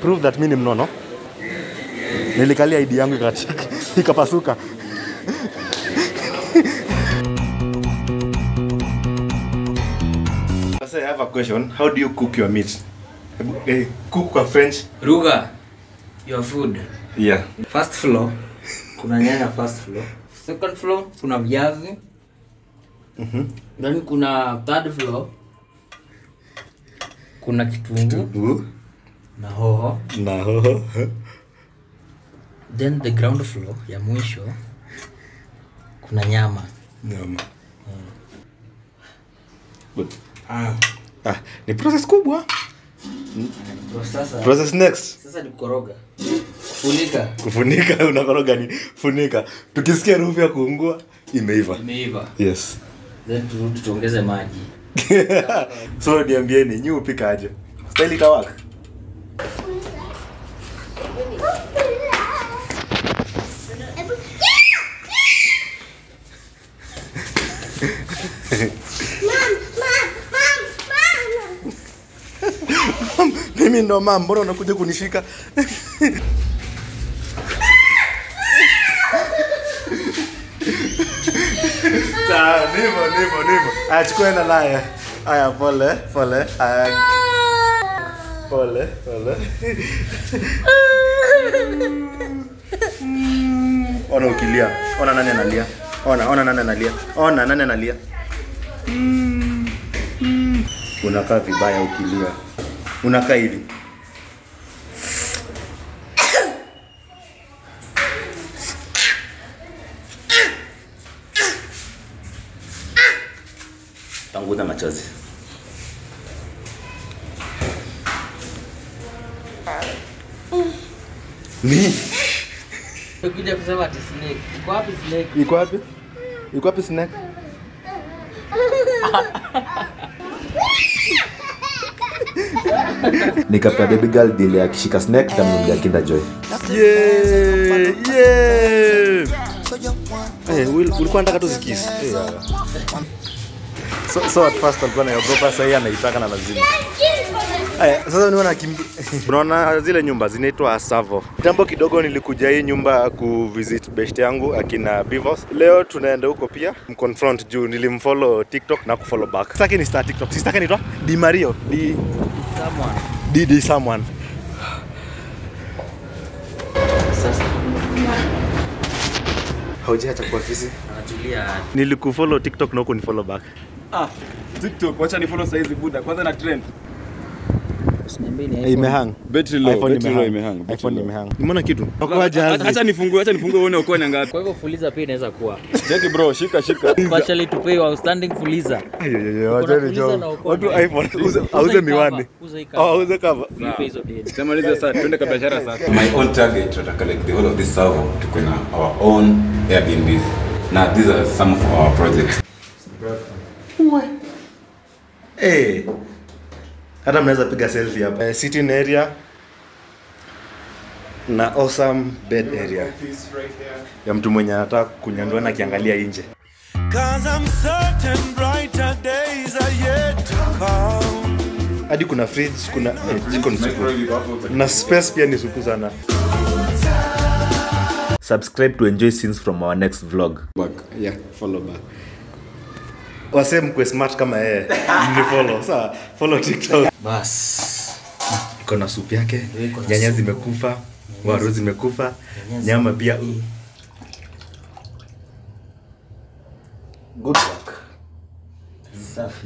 prove that mimi ni mnono. Nilikalia ID yangu ikapasuka. I have a question. How do you cook your meat? Cook kwa French. Ruga. Your food. Yeah. First floor. Kuna nyanya first floor. Second floor kuna viazi. Then kuna third floor. Kuna kitunguu. Na hoho. Then the ground floor ya mwisho kuna nyama. Good. Ni process kubwa. Process next. Sasa ni kukoroga. Kufunika unakoroga ni funika. Tukisikia harufu ya kuungua imeiva. Yes. Then turudi tuongeze maji. So niambieni nyu upika aje? Style itawaka? Mimi ndo mama, mbona unakuja kunishika? Nivo. Achukue na naye. Aya, pole. Pole. Ona ukilia. Ona nani analia. Ona nani analia. Unakaa vibaya ukilia. Unakaa hivi. Panguza machozi. Ni. Ukija kusema ati snake. Iko wapi snake? Nikapata baby girl deal ya kishika snake tamnunulia Kinder Joy. Ulikuwa unataka tu zikisi. So at first alikuwa anaogopa, sasa yeye anaitaka na lazima. Sasa unaona unaona zile nyumba zinaitwa Savo. Kitambo kidogo nilikuja hii nyumba ku visit best yangu akina Bivos. Leo tunaenda huko pia mconfront juu nilimfollow TikTok na kufollow back. Sasa ni start TikTok. Sitaka nitwa Di Mario, someone. Sasa haujacha kwa ofisi. Anatulia. Nilikufollow TikTok na huko ni follow back. TikTok wacha ni follow size buda kwanza na trend. Imehang. Battery low imehang. iPhone imehang. Nimeona kitu. Acha nifungue uone uko na ngapi. Kwa hivyo fuliza pia inaweza kuwa. Check bro, shika. Partially to pay outstanding fuliza. Watu iPhone auze miwani. Auze cover. Sema hizo sasa twende kwa biashara sasa. My own target to collect the whole of this server to create our own Airbnbs. Now these are some of our projects. Hata mnaweza piga selfie hapa. Sitting area na awesome bed area. Ya mtu mwenye anataka kunyandua na kiangalia nje. Hadi kuna fridge, kuna jiko ni supu. Na space pia ni supu sana. Subscribe to enjoy scenes from our next vlog. Follow back. Wase mkwe smart kama yeye. Ni follow. Sawa, follow TikTok. Bas. Iko na supu yake. Nyanya zimekufa, waru zimekufa, nyama pia. Good luck. Safi.